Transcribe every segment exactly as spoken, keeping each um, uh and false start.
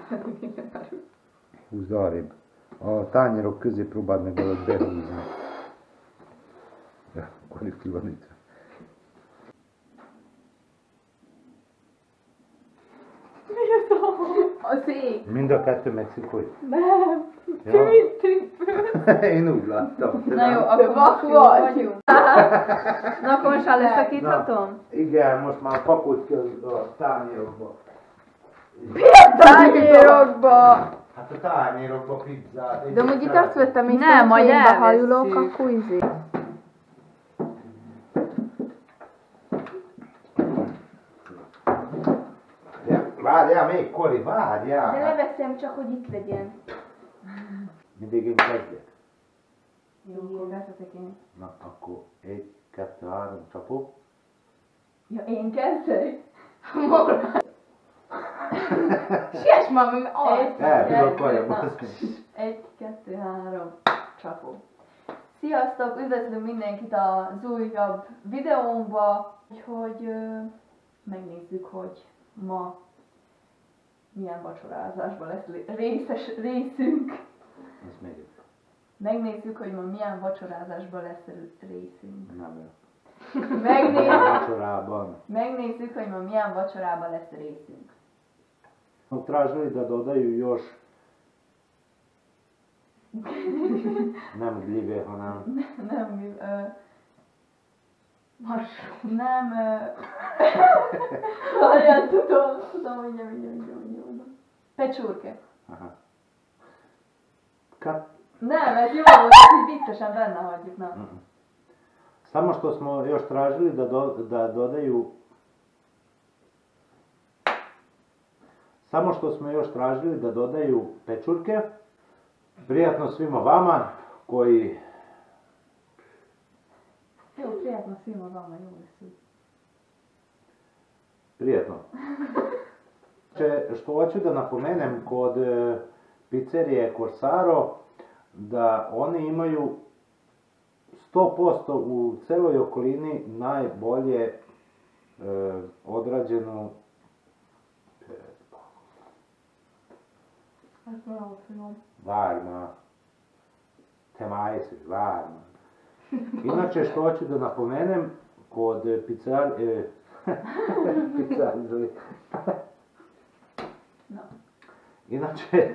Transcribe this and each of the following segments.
Húzd arrébb. A tányérok közé próbáld meg valahogy behúzni. Ja, akkor itt ki van itt. A szék. Mind a kettő mexikói? Nem. Ja. Kivittünk föl. Én úgy láttam. Na jó, akkor most jó vagyunk. Na akkor most már leszakíthatom? Igen, most már pakolt ki a tányérokba. Tányérokba! Hát a tányérokba pizzát. De amúgy itt azt vettem, hogy Nem, majd behajulok, elvesszük. akkor izé. Várjál még, Kori, várjál! De leveszem csak, hogy itt legyen. Mindig én kezdek. Jó, akkor veszetek én. Na, akkor egy, kettő, három, csapó. Ja, én kezdek? Siess már, mert Egy, Elfülök kettő, olyan, na. basszus. Egy, kettő, három, csapó. Sziasztok, üdvözlünk mindenkit az újabb videómba, hogy ö, megnézzük, hogy ma milyen vacsorázásban lesz részes részünk. Ez még egy. Megnézzük, hogy ma milyen vacsorázásban lesz részünk. Nem jó. Megnézzük, Vacsorában. megnézzük, hogy ma milyen vacsorában lesz részünk. Tražili da dodaju još nem gljive, hanem Nem, ö, Mas, nem, ö, várjál, tudom, tudom, mindjárt, mindjárt, mindjárt, mindjárt. Pecsurke. aha. Kad? Nem, ez jó volt, hogy viccesen benne hagyjuk, na. Mm-mm. Samo što smo još tražili da, do, da dodaju Samo što smo još tražili da dodaju pečurke. Prijatno svima vama koji... Jó, prijatno svima vama, jó lesz. Prijetno. Če, što hoću da napomenem kod e, pizzerije Corsaro, da oni imaju sto posto u celoj okolini najbolje e, odrađenu Hát valahogy finom. varma, temajsi, varma. Inače, što hoću da napomenem, kod pizzar... E, pizzari, No. inače,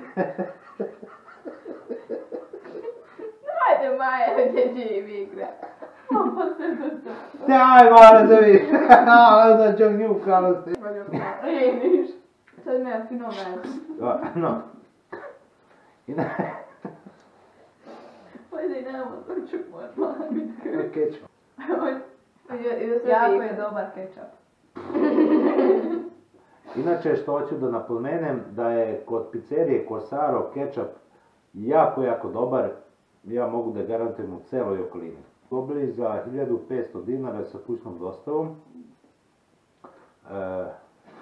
Hagyj már, hogy egy évigre. te aj már az övé! Az a csak nyugkálod. Vagyok már. Én is. Tudod milyen finom ez? Na. Majd én elmondom, csak majd valamit kő. Ketchup. Hogy Hogy ő az jako je övék. dobar kečap. Inače, što hoću da napomenem, da je kod pizzerije Corsaro ketchup jako, jako dobar. Ja mogu da garantujem u celoj okolini. Dobili za hiljadu petsto dinara sa kućnom dostavom. E...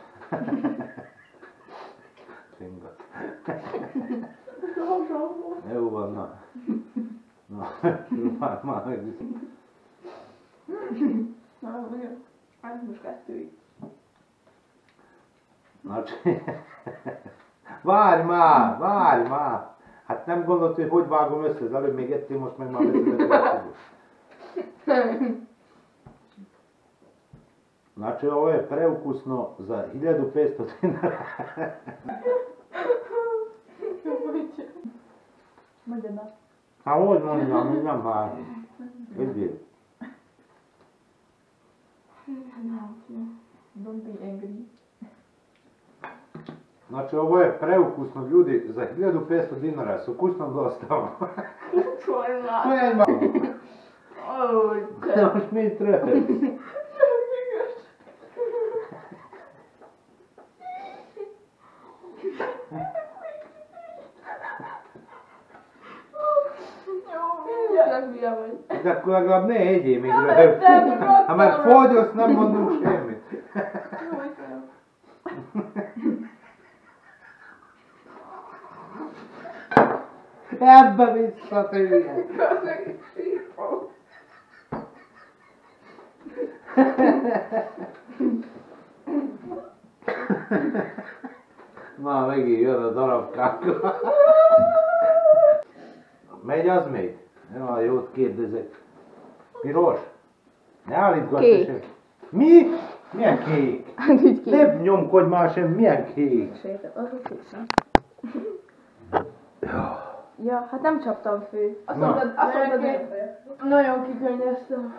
Evo vam na. No, ma, ma, Na, ugye? Hát most kettőig. Znači, várj már, várj már! Hát nem gondolt, hogy hogy vágom össze, az előbb még ettél, most meg már veszed. Znači, ovo je preukusno za hiljadu petsto dinara. Mondjad na. Hát hogy mondjam, mondjam már. Egyél. Don't be angry. Znači, ovo je preukusno, ljudi, za hiljadu petsto dinara su kućnom dostavom. Tvoj mat. Sve ima. Oj, Ne možeš mi trebati. Hülye vagy. De akkor legalább ne egyél még röhög. Ha már fogyott, nem mondunk semmit. Ebbe visszatérjen. Na, megint jön a darabkákkal. Megy az még? Jaj, jót kérdezek. Piros? Ne állítgass Kék. sem. Mi? Milyen kék? Hát így ki. Ne nyomkodj már sem, milyen kék? Sétál, az a kék. Ja, hát nem csaptam fő. Azt Na. mondtad, azt mondtad, hogy nagyon kikönnyeztem.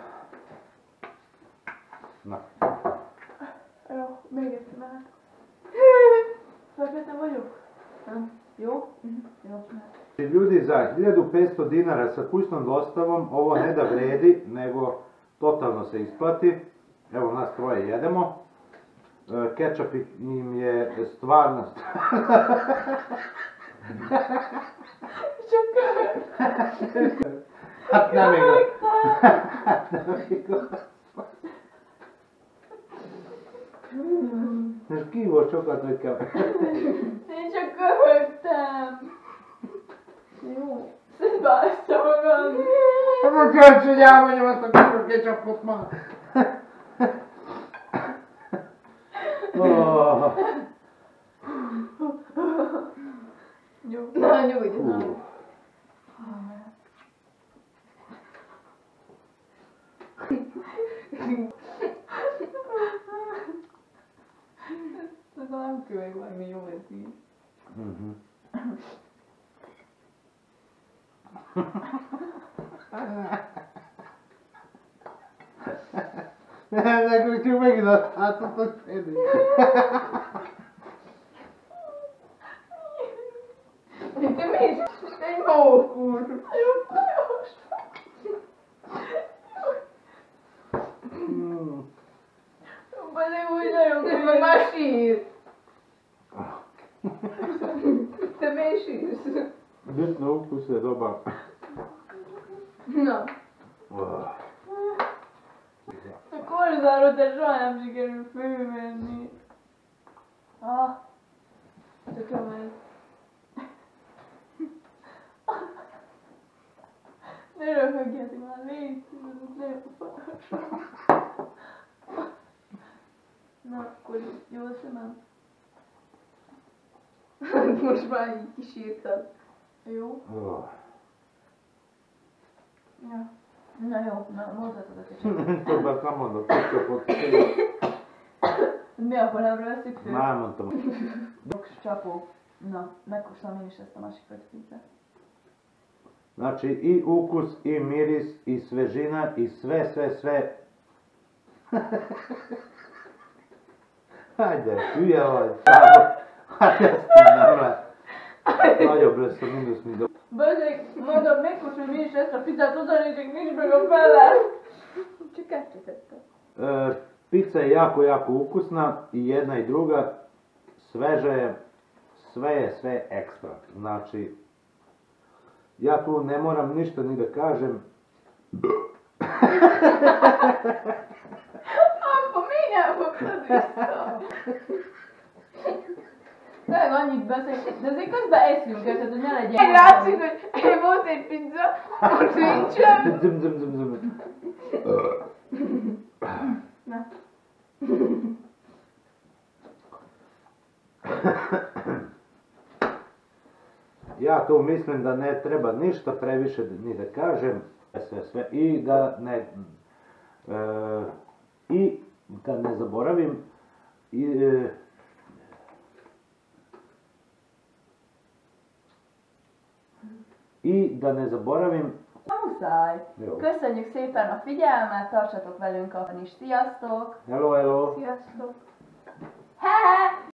Na. Jó, még egyszer mehet. Fekete vagyok? Nem. Jó? Jó. Ljudi, za hiljadu petsto dinara sa kućnom dostavom ovo ne da vredi, nego totalno se isplati. Evo nas troje jedemo. E, Kečap im je stvarno... Hát nem igaz. Hát nem igaz. És ki volt sokat, hogy kell... Én csak köhögtem. Jó. Szétbáztam magam. Ez a csörcs, hogy elmondjam azt a kurva ketchupot már. Oh. Nyugodj. Na, nyugodj. Na. Nem köveg meg, mi jó ez így. Mhm. Nekünk csak megint azt látott, hogy fedni. Te mi is? Egy mókur. Jó, fajos. Bazeg úgy nagyon könyv, meg már sír. Te miért sírsz? Nyt na ukus je dobar. Na. A korzárot de soha nem sikerül fölvenni. Ah. Tök jó ez. Ne röhögjetek már, légy szíves, ne fasz. Na, akkor jó a szemem. Most már így kisírtad. Jó? Oh. Ja. Na jó, na mondhatod a kicsit. Többet nem mondok, ketchupot. Mi akkor nem veszük föl? Már mondtam. Csapó. Na, megkóstolom én is ezt a másik pizzát. Znači i ukus, i miris, i svežina, i sve, sve, sve. Hajde, hülye vagy. Hajde, ezt nem lehet. Nagyobb lesz a mínusz, mint a... Bazeg, mondom, megkóstolom én is ezt a pizzát, odanézek, nincs meg a fele. Csak kettőt tettem. E, pizza je jako, jako ukusna i jedna i druga. Sveža je, sve je sve ekstra. Znači, ja tu ne moram ništa ni da kažem. Apa, miért nem fogtad vissza? Tényleg annyit beszélünk, de azért közben eszünk, tehát hogy ne legyen... Látszik, hogy volt egy pizza, most nincsen. Zim, zim, zim, zim. Na. Ja tu mislim da ne treba ništa previše ni da kažem, sve sve i da ne e, i da ne zaboravim i e, i da ne zaboravim. Muszáj. Jó. Köszönjük szépen a figyelmet, tartsatok velünk abban is. Sziasztok! Hello, hello. Sziasztok! He-he!